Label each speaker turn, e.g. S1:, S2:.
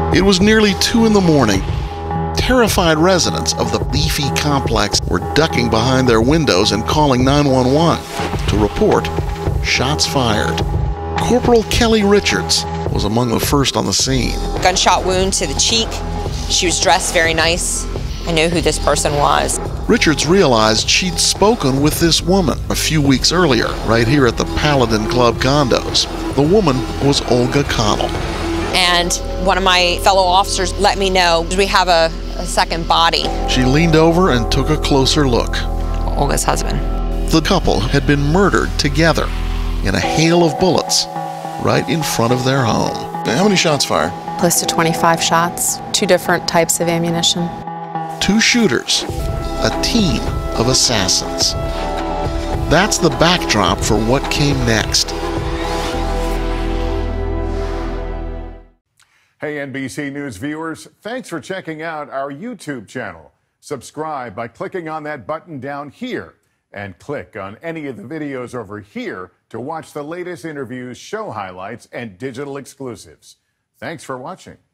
S1: It was nearly 2 in the morning. Terrified residents of the leafy complex were ducking behind their windows and calling 911 to report shots fired. Corporal Kelly Richards was among the first on the scene.
S2: Gunshot wound to the cheek. She was dressed very nice. I knew who this person was.
S1: Richards realized she'd spoken with this woman a few weeks earlier, right here at the Paladin Club condos. The woman was Olga Connell.
S2: And one of my fellow officers let me know we have a second body.
S1: She leaned over and took a closer look.
S2: Olga's husband.
S1: The couple had been murdered together in a hail of bullets right in front of their home. How many shots fired?
S3: Close to 25 shots, 2 different types of ammunition.
S1: 2 shooters, a team of assassins. That's the backdrop for what came next.
S4: Hey, NBC News viewers, thanks for checking out our YouTube channel. Subscribe by clicking on that button down here and click on any of the videos over here to watch the latest interviews, show highlights, and digital exclusives. Thanks for watching.